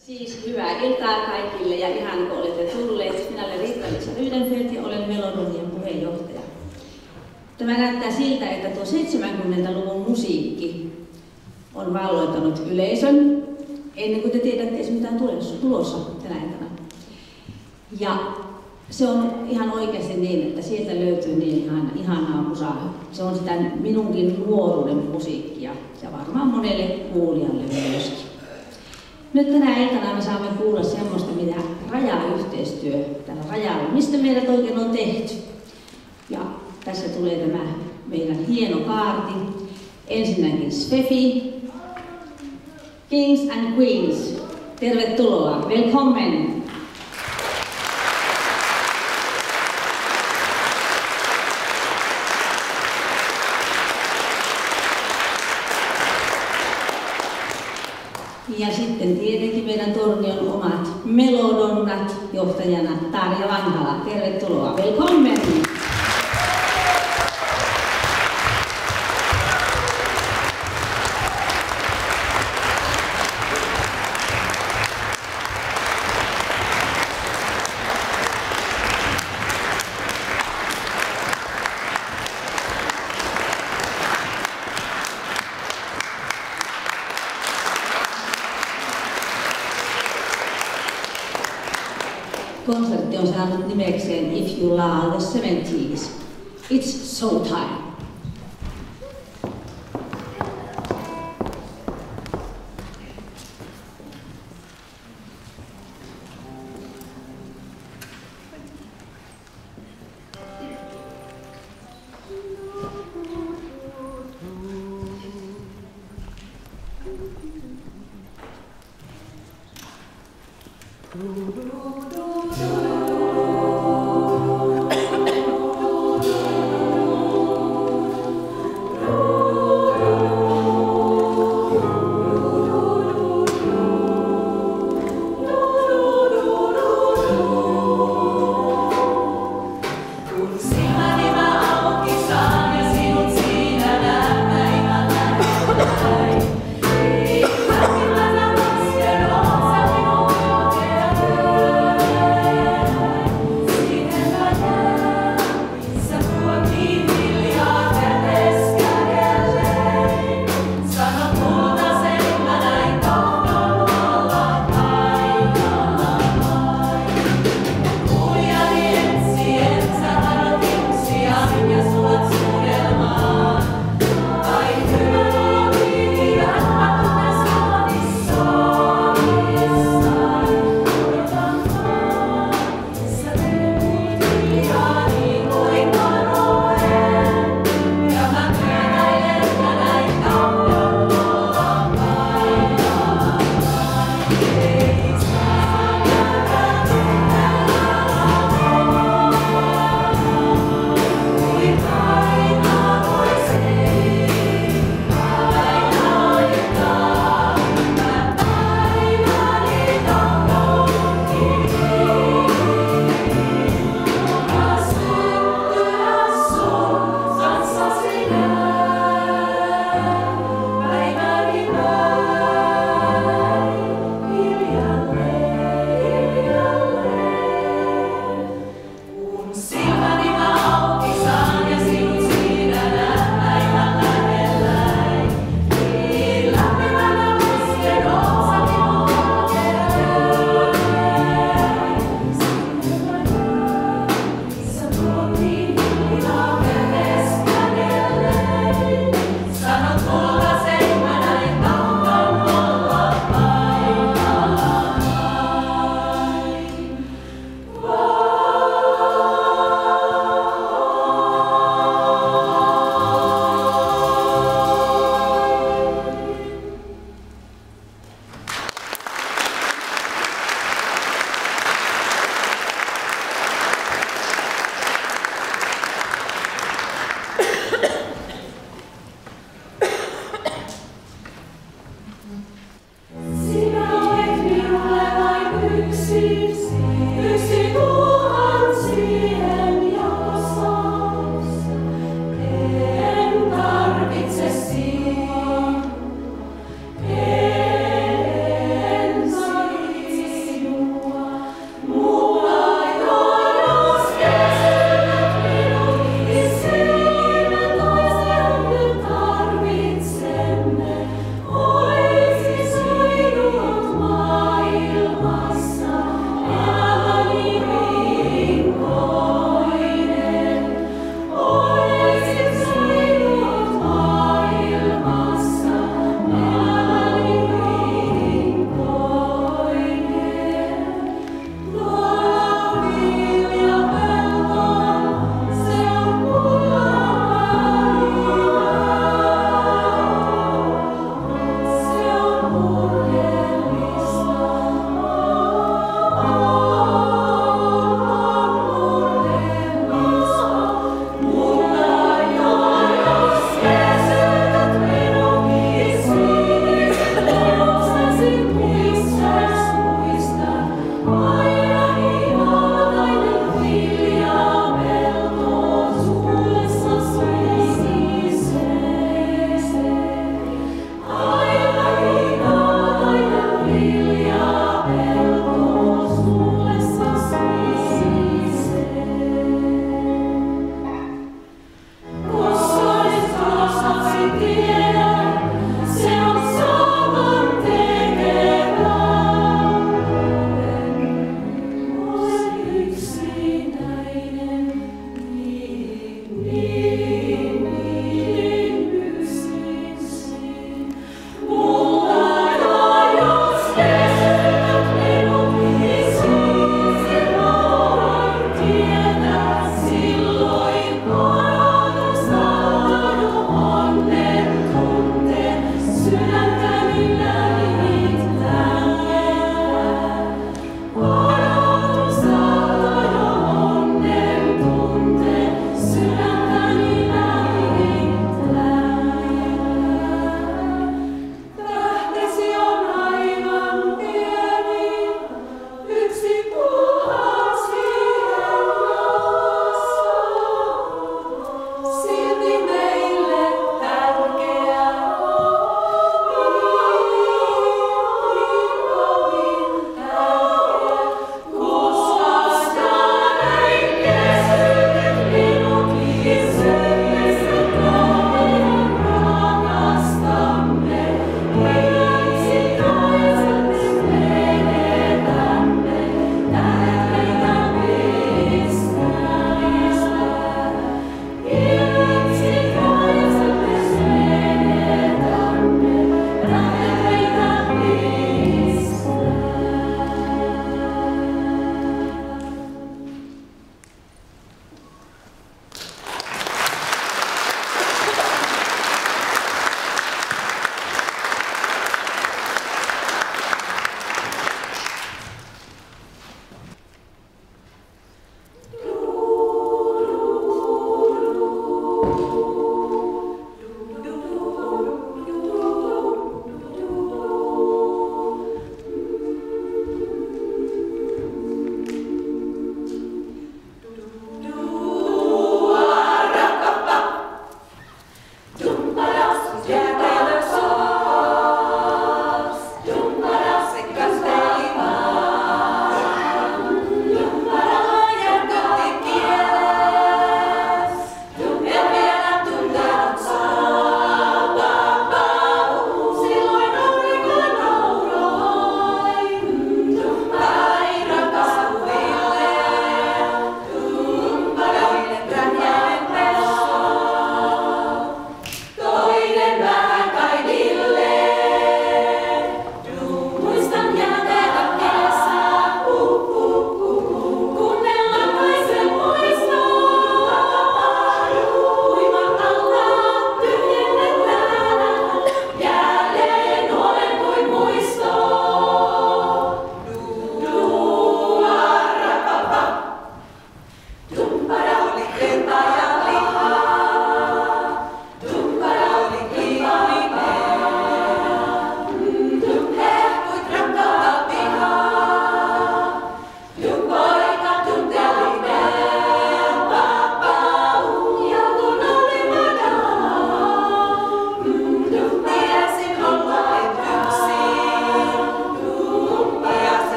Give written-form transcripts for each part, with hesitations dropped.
Siis hyvää iltaa kaikille ja ihan kun olette tulleet. Minä olen Riitta-Liisa Ryydenfeldt ja olen Melodonian puheenjohtaja. Tämä näyttää siltä, että tuo 70-luvun musiikki on valloittanut yleisön ennen kuin te tiedätte edes mitään tulossa tänä iltana. Ja se on ihan oikeasti niin, että sieltä löytyy niin ihanaa musaa. Se on sitä minunkin nuoruuden musiikkia ja varmaan monelle kuulijalle myöskin. Nyt tänä iltana me saamme kuulla semmoista, mitä rajayhteistyö tällä rajalla, mistä meidät oikein on tehty. Ja tässä tulee tämä meidän hieno kaarti. Ensinnäkin Svefi, Kings and Queens. Tervetuloa, välkommen! Ja sitten tietenkin meidän Tornion omat Melodonnat, johtajana Tarja Vanhala. Tervetuloa, välkommen! Konsertti on saanut nimekseen If You Love the 70s. It's so time. Yeah.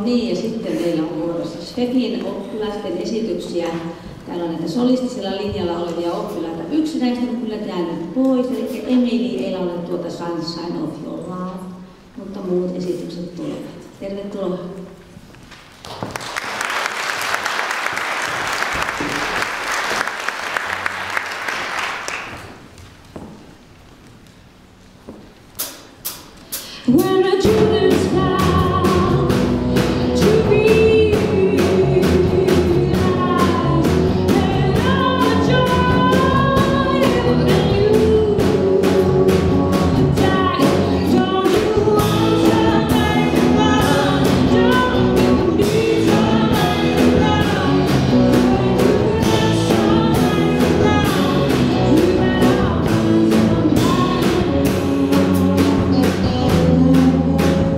niin, ja sitten meillä on vuorossa Svefin oppilaisten esityksiä. Täällä on näitä solistisella linjalla olevia oppilaita. Yksi näistä on kyllä jäänyt pois, eli Emily ei laula tuota Sunshine of Your Love, mutta muut esitykset tulevat. Tervetuloa. When I do this now, to be realized, and I join you. Don't you want to make me run? Don't you need to make me run? Let's make me run. Even out of my mind.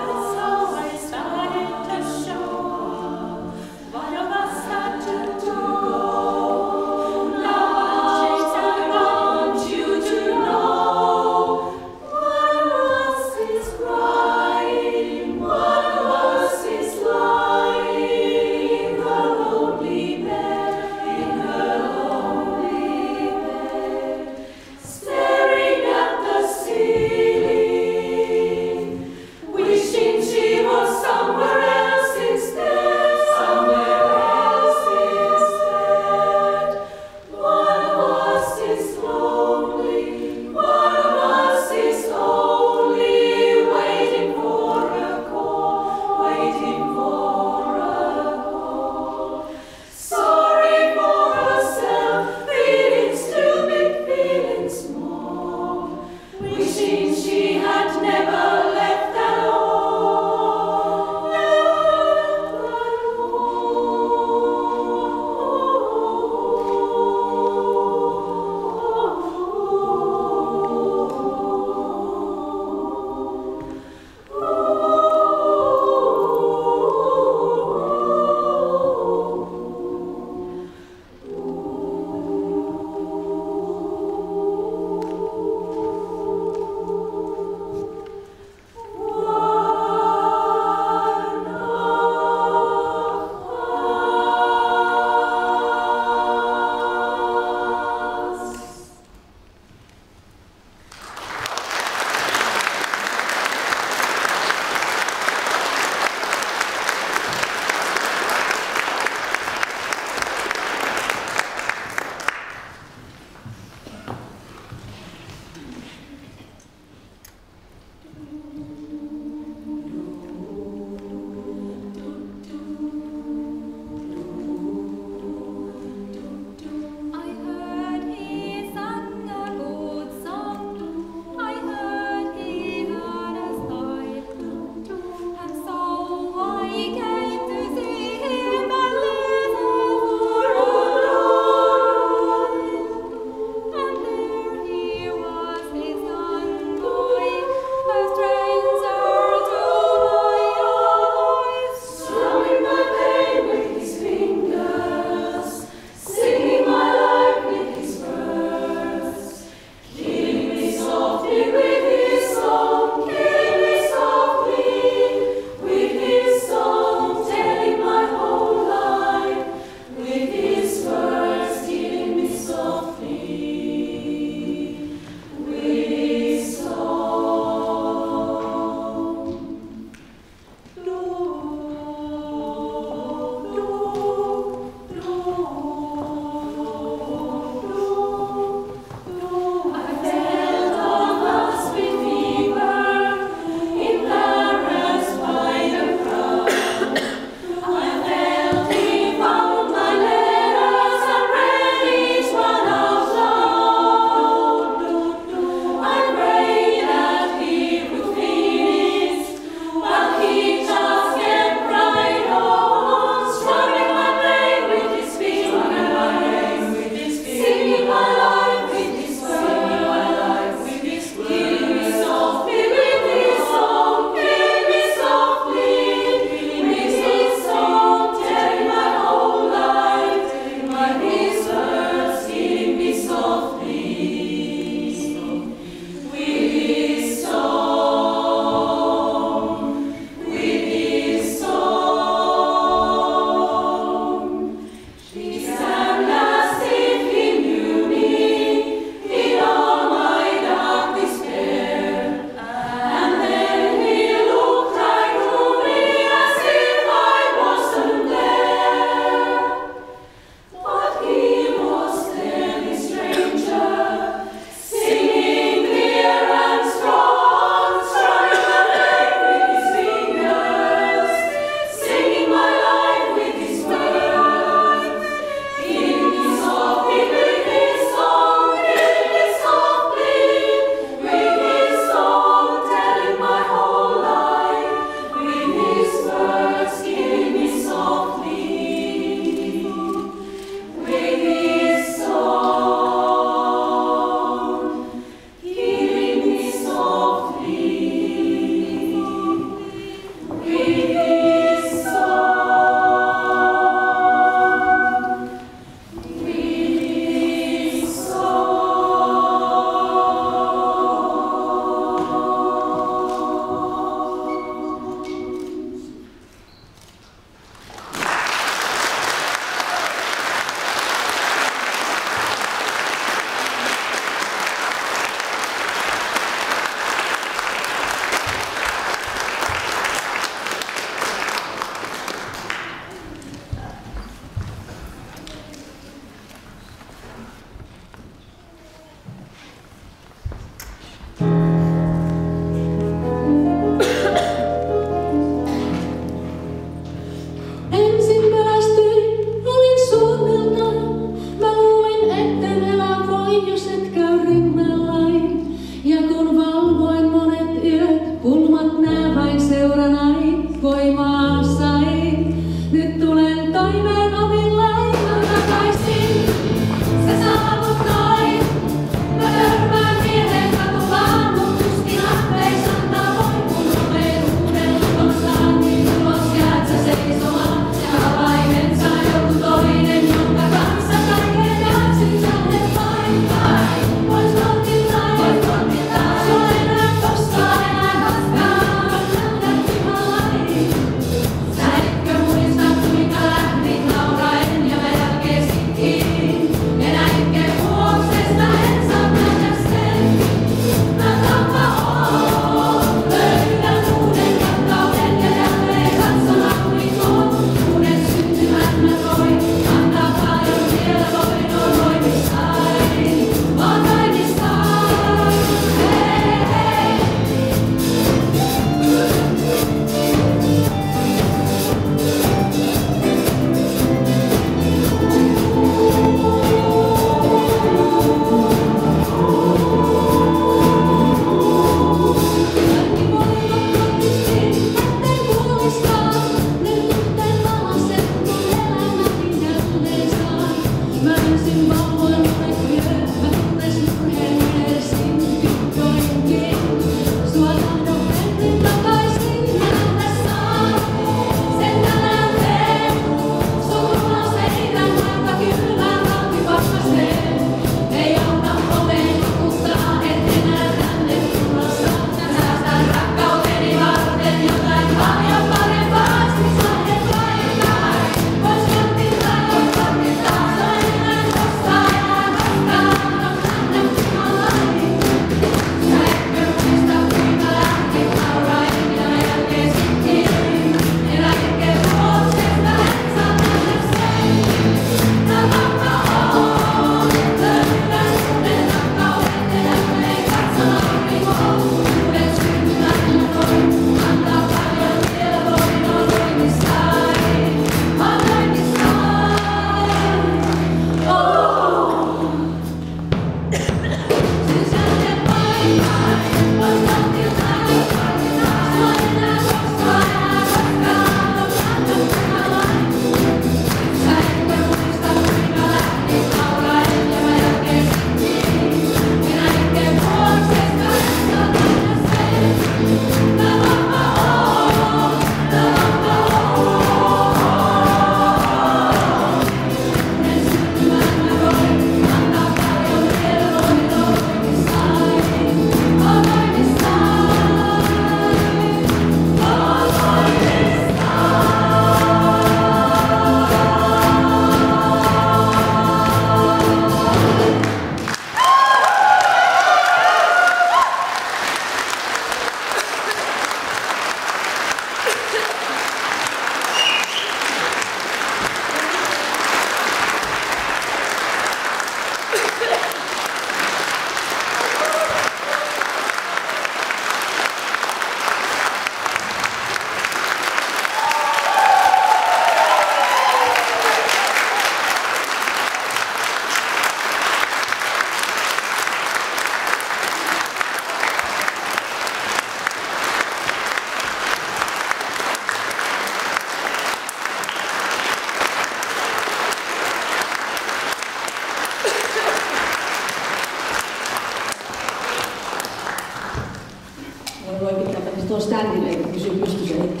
tuolla standille, että pysyy pystyssä hetki.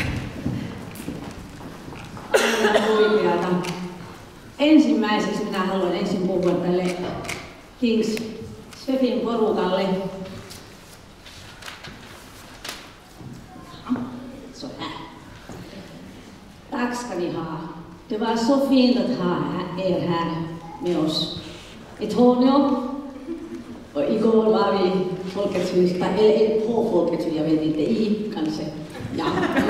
Aivan huikeata. Ensimmäiseksi minä haluan ensin puhua tälle Kings Svefin porukalle. Så här. Tack ska ni ha. Det var så fint att ha er här med oss i Torneå. Och igår var vi Folkets hus, eller på Folkets hus, jag vet inte, i kanske. Ja.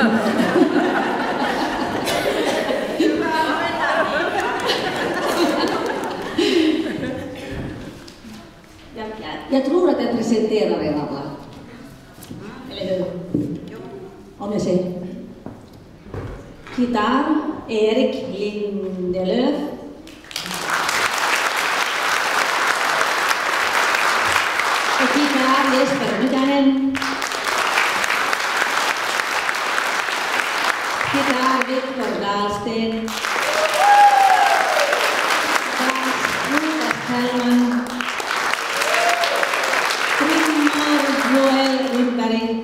Jag tror att jag presenterar er alla. Eller hur? Om jag säger. Gitarr, Erik Lindelöf. Och gitarr, Jesper Nykänen. Gitarr, Viktor Dahlsten. Lukas Hellman. Joel Lundberg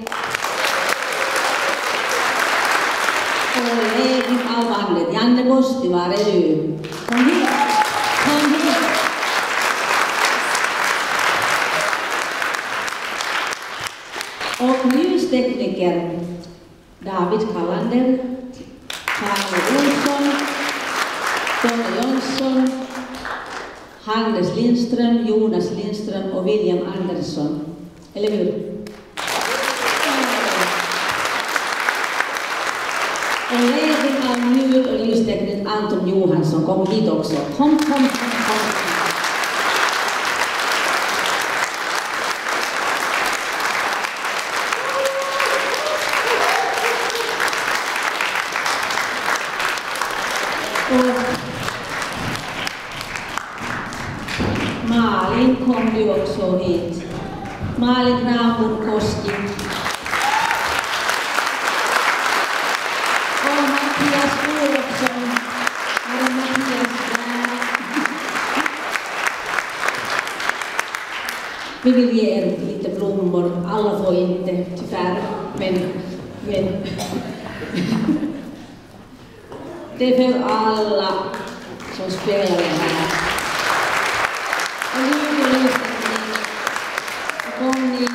och ledning av bandet Janne Posti, var är du? Kom hit! Kom hit! Och ljustekniker David Kallander, Paolo Olsson, Tony Jonsson, Hannes Lindström, Jonas Lindström och William Andersson. Eller hur? Och ledning av ljud och ljusteknik Anton Johansson, kom hit också. Kom. Och Malin kom ju också hit. Malin Granlund-Koski och Mattias Olofsson. Här är Mattias där. Vi vill ge er lite blommor. Alla får inte, tyvärr. Men det är för alla som spelar här. Och nu kom ni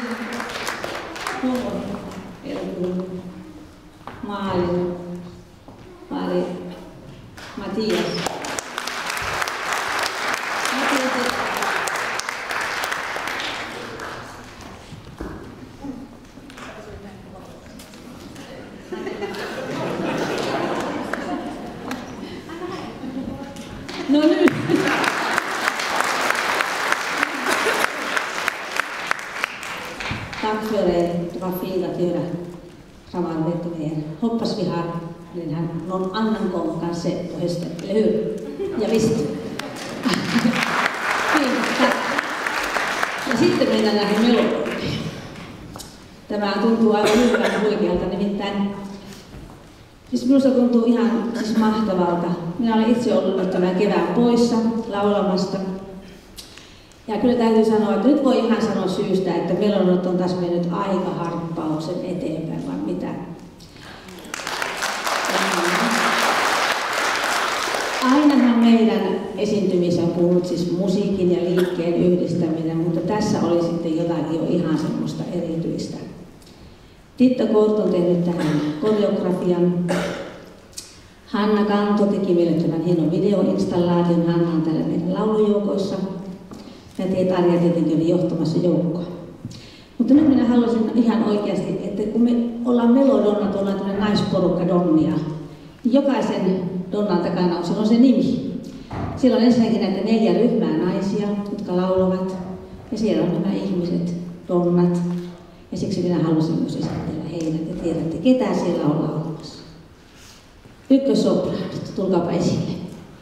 Malin, Mari, Mattias. No nu. Tack för er. Det var fint att göra samarbete med er. Hoppas vi har den här någon annan gång kanske på hösten, eller hur? Ja visst. Fint, tack. Ja sitten mennään näihin melodiin. Tämä tuntuu aivan hyvän huikealta, nimittäin siis minusta tuntuu ihan siis mahtavalta. Minä olen itse ollut nyt tämän kevään poissa laulamasta. Ja kyllä täytyy sanoa, että nyt voi ihan sanoa syystä, että melodot on taas mennyt aika harppauksen eteenpäin, vai mitä? Ainahan meidän esiintymissä on kuullut siis musiikin ja liikkeen yhdistäminen, mutta tässä oli sitten jotakin jo ihan semmoista erityistä. Titta Kort on tehnyt tähän koreografian. Hanna Kanto teki meille tämän hienon videoinstallaation. Hanna on täällä meidän laulujoukoissa. Ja Tarja tietenkin oli johtamassa joukkoa. Mutta nyt minä haluaisin ihan oikeasti, että kun me ollaan melodonnat, ollaan tämmöinen naisporukka donnia, niin jokaisen donnan takana on silloin se nimi. Siellä on ensinnäkin näitä 4 ryhmää naisia, jotka laulavat. Ja siellä on nämä ihmiset, donnat. Ja siksi minä halusin myös esitellä heidät ja tiedätte, ketä siellä on laulamassa. Ykkössopraanit, tulkaapa esille.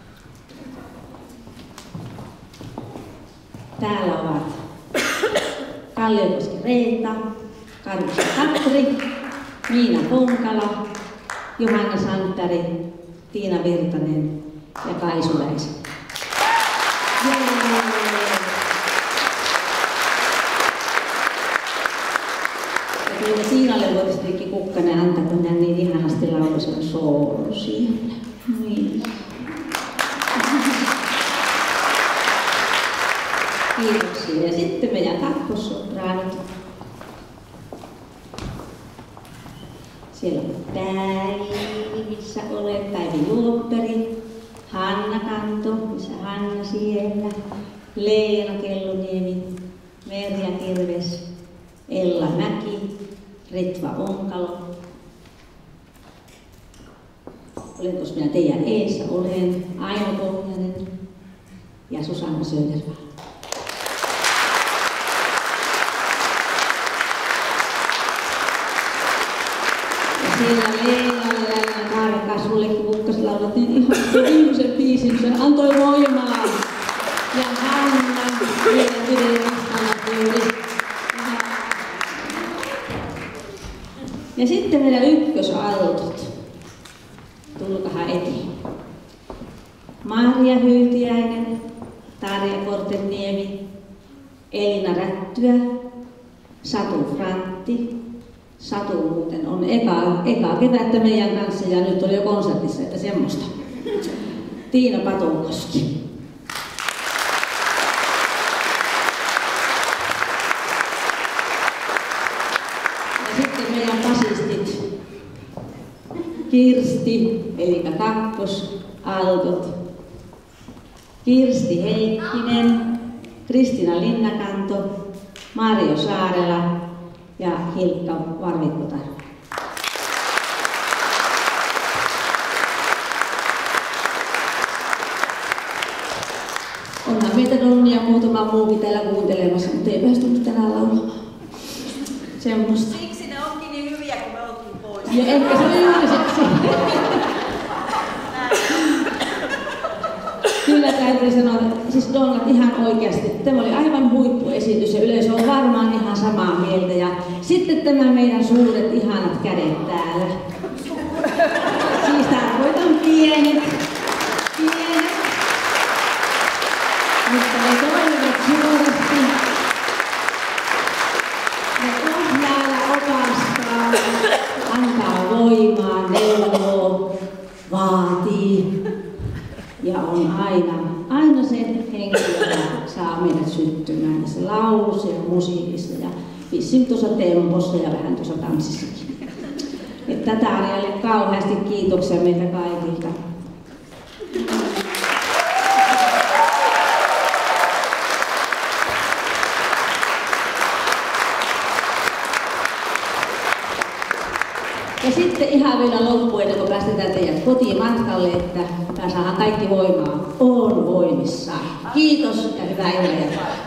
Täällä ovat Kalliokoski Reetta, Karjusta Katri, Miina Ponkala, Johanna Santtari, Tiina Virtanen ja Kaisu Väisä. Ja Tiinalle voitaisiin tietenkin kukkanen antaa, kun hän niin ihanasti lauloi sen soolon siellä. Niin. Kiitoksia. Ja sitten meidän kakkossopraanit. Siellä on Päivi, missä olet, Päivi Juopperi, Hanna Kanto, missä Hanna siellä, Leena Kelluniemi, Merja Kirves, Ella Mäki, Ritva Onkalo. Olenko minä teidän eessä? Olen Aino Pohjanen ja Susanna Södervall. Siellä Leena ja Karka, sullekin kukkas laulattiin ihan viimeisen biisin, se antoi voimaa. Ja Hanna, vielä videoinstallatuuri. Ja sitten meidän ykkösaltot. Tulkahan etiin. Marja Hyytiäinen, Tarja Korteniemi, Elina Rättyä, Satu Frantti. Satu muuten on eka kevättä meidän kanssa ja nyt oli jo konsertissa, että semmoista. Tiina Patonkoski. Ja sitten meidän basistit. Kirsti, eli kakkosaltot. Kirsti Heikkinen, Kristina Linnakanto, Marjo Saarela ja Hilkka Varvikkotar. Onhan meitä donnia muutama muukin täällä kuuntelemassa, mutta ei päästy tänään laulamaan. Semmosta. Siksi ne onkin niin hyviä, kun me oltiin pois. Ja ehkä se oli juuri siksi. Kyllä täytyy sanoa, siis donnat ihan oikeasti. Tämä oli aivan huippuesitys ja yleisö on varmaan ihan samaa mieltä. Ja sitten tämä meidän suuret ihanat kädet täällä. Siis tarkoitan pienet. Mutta ne toimivat suuresti. antaa voimaa, neuvoo, vaatii ja on aina se henkilö, joka saa meidät syttymään näissä laulussa ja musiikissa ja vissiin tuossa tempossa ja vähän tuossa tanssissakin. Että tätä Arjalle kauheasti kiitoksia meiltä kaikilta. Ja sitten ihan vielä loppuun, ennen kuin päästetään teidät kotiin matkalle, että saadaan kaikki voimaa. On voimissaan. Kiitos ja hyvää iltaa.